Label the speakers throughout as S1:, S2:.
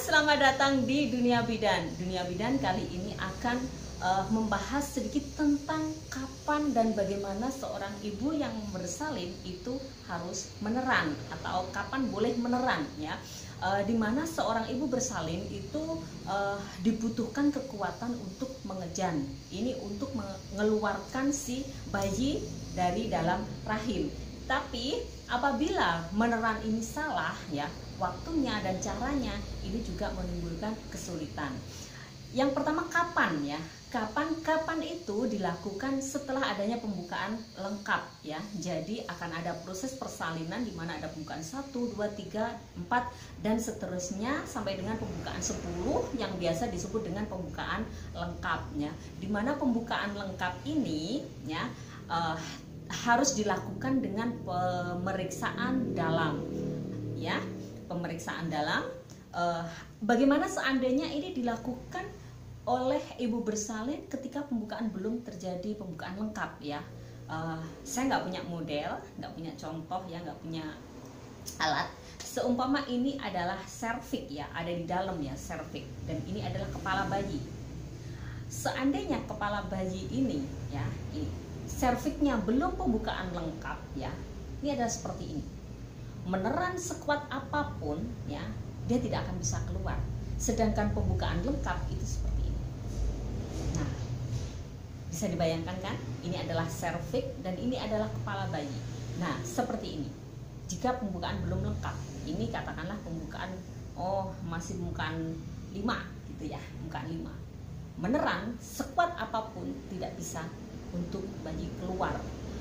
S1: selamat datang di Dunia Bidan. Dunia Bidan kali ini akan membahas sedikit tentang kapan dan bagaimana seorang ibu yang bersalin itu harus meneran atau kapan boleh meneran ya. Dimana seorang ibu bersalin itu dibutuhkan kekuatan untuk mengejan. Ini untuk mengeluarkan si bayi dari dalam rahim. Tapi apabila meneran ini salah ya, waktunya dan caranya ini juga menimbulkan kesulitan. Yang pertama kapan ya? Kapan itu dilakukan setelah adanya pembukaan lengkap ya. Jadi akan ada proses persalinan di mana ada pembukaan 1, 2, 3, 4 dan seterusnya sampai dengan pembukaan 10 yang biasa disebut dengan pembukaan lengkapnya. Di mana pembukaan lengkap ini ya harus dilakukan dengan pemeriksaan dalam ya, pemeriksaan dalam. Bagaimana seandainya ini dilakukan oleh ibu bersalin ketika pembukaan belum terjadi pembukaan lengkap ya. Saya nggak punya model, nggak punya contoh ya, nggak punya alat. Seumpama ini adalah serviks ya, ada di dalam ya serviks, dan ini adalah kepala bayi. Seandainya kepala bayi ini ya, ini serviksnya belum pembukaan lengkap ya, ini adalah seperti ini. Meneran sekuat apapun ya, dia tidak akan bisa keluar. Sedangkan pembukaan lengkap itu seperti ini. Nah, bisa dibayangkan kan? Ini adalah serviks dan ini adalah kepala bayi. Nah, seperti ini. Jika pembukaan belum lengkap, ini katakanlah pembukaan masih pembukaan 5 gitu ya, pembukaan 5. Meneran sekuat apapun tidak bisa untuk bayi keluar.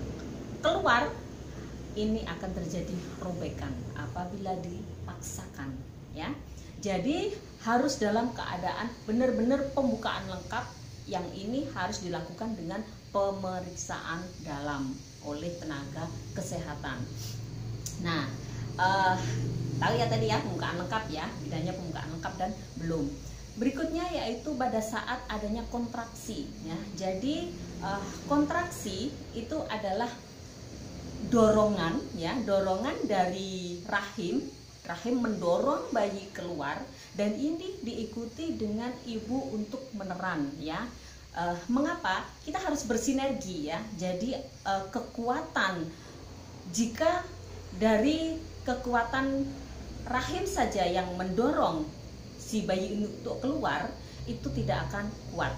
S1: Ini akan terjadi robekan apabila dipaksakan ya. Jadi harus dalam keadaan benar-benar pembukaan lengkap, yang ini harus dilakukan dengan pemeriksaan dalam oleh tenaga kesehatan. Nah, tahu ya tadi ya pembukaan lengkap ya, bedanya pembukaan lengkap dan belum. Berikutnya yaitu pada saat adanya kontraksi ya. Jadi kontraksi itu adalah dorongan ya, dorongan dari rahim mendorong bayi keluar, dan ini diikuti dengan ibu untuk meneran ya. Mengapa? Kita harus bersinergi ya. Jadi kekuatan, jika dari kekuatan rahim saja yang mendorong si bayi ini untuk keluar, itu tidak akan kuat.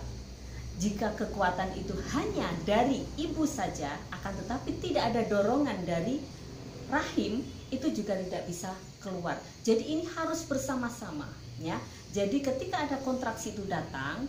S1: Jika kekuatan itu hanya dari ibu saja, akan tetapi tidak ada dorongan dari rahim, itu juga tidak bisa keluar. Jadi ini harus bersama-sama ya. Jadi ketika ada kontraksi itu datang,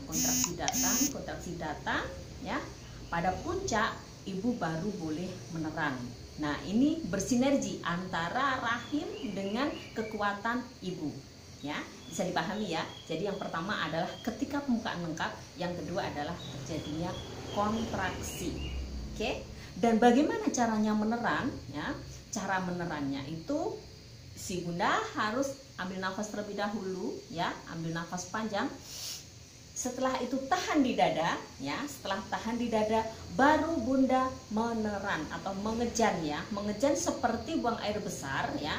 S1: kontraksi datang ya, pada puncak ibu baru boleh meneran. Nah, ini bersinergi antara rahim dengan kekuatan ibu ya. Bisa dipahami ya. Jadi yang pertama adalah ketika pembukaan lengkap, yang kedua adalah terjadinya kontraksi. Oke? Dan bagaimana caranya meneran ya? Cara menerannya itu si bunda harus ambil nafas terlebih dahulu ya, ambil nafas panjang. Setelah itu tahan di dada ya, setelah tahan di dada baru bunda meneran atau mengejan ya. Mengejan seperti buang air besar ya.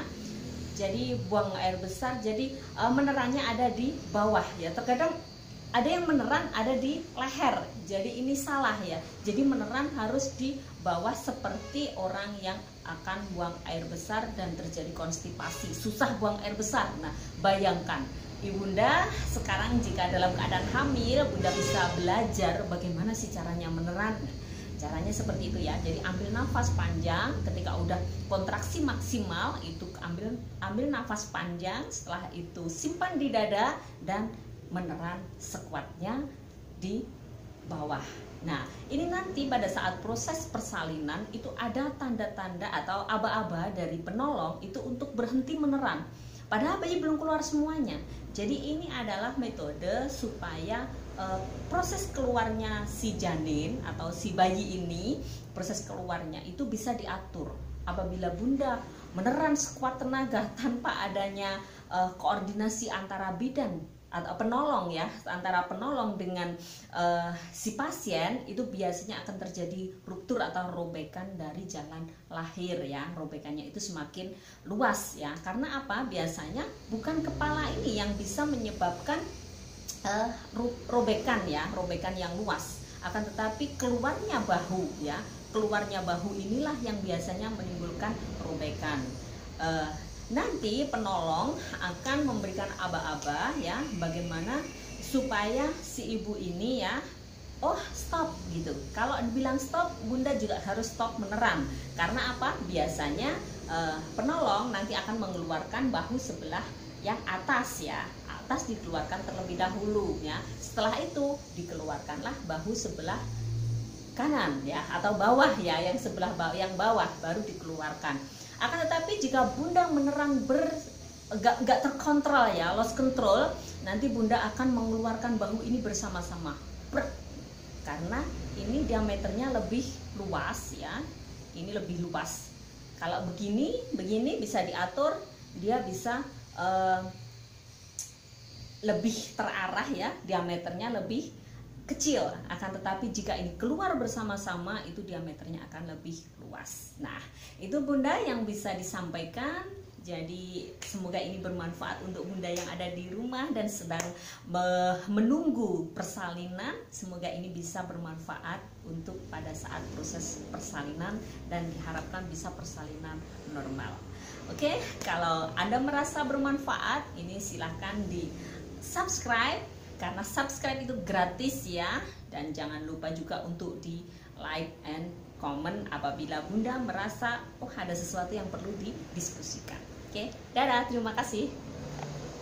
S1: Jadi buang air besar, jadi menerannya ada di bawah ya. Terkadang ada yang meneran ada di leher, jadi ini salah ya. Jadi meneran harus di bawah seperti orang yang akan buang air besar dan terjadi konstipasi, susah buang air besar. Nah, bayangkan ibunda sekarang jika dalam keadaan hamil, bunda bisa belajar bagaimana sih caranya meneran. Caranya seperti itu ya. Jadi ambil nafas panjang, ketika udah kontraksi maksimal itu ambil nafas panjang, setelah itu simpan di dada dan meneran sekuatnya di bawah. Nah, ini nanti pada saat proses persalinan itu ada tanda-tanda atau aba-aba dari penolong itu untuk berhenti meneran. Padahal bayi belum keluar semuanya. Jadi ini adalah metode supaya proses keluarnya si janin atau si bayi ini, proses keluarnya itu bisa diatur. Apabila bunda meneran sekuat tenaga tanpa adanya koordinasi antara bidan atau penolong ya, antara penolong dengan si pasien itu biasanya akan terjadi ruptur atau robekan dari jalan lahir ya. Robekannya itu semakin luas ya. Karena apa? Biasanya bukan kepala ini yang bisa menyebabkan robekan ya, robekan yang luas, akan tetapi keluarnya bahu ya. Keluarnya bahu inilah yang biasanya menimbulkan robekan. Nanti penolong akan memberikan aba-aba ya, bagaimana supaya si ibu ini ya, oh stop gitu. Kalau dibilang stop, bunda juga harus stop meneram. Karena apa? Biasanya penolong nanti akan mengeluarkan bahu sebelah yang atas ya, atas dikeluarkan terlebih dahulu ya. Setelah itu dikeluarkanlah bahu sebelah kanan ya, atau bawah ya, yang sebelah yang bawah baru dikeluarkan. Akan tetapi jika bunda menerang gak terkontrol ya, lost control, nanti bunda akan mengeluarkan bahu ini bersama-sama, karena ini diameternya lebih luas ya, ini lebih luas. Kalau begini bisa diatur, dia bisa lebih terarah ya, diameternya lebih kecil. Akan tetapi jika ini keluar bersama-sama, itu diameternya akan lebih luas. Nah, itu bunda yang bisa disampaikan. Jadi semoga ini bermanfaat untuk bunda yang ada di rumah dan sedang menunggu persalinan. Semoga ini bisa bermanfaat untuk pada saat proses persalinan dan diharapkan bisa persalinan normal. Oke, kalau Anda merasa bermanfaat, ini silahkan di subscribe, karena subscribe itu gratis ya. Dan jangan lupa juga untuk di like and comment apabila bunda merasa oh ada sesuatu yang perlu didiskusikan. Oke, dadah, terima kasih.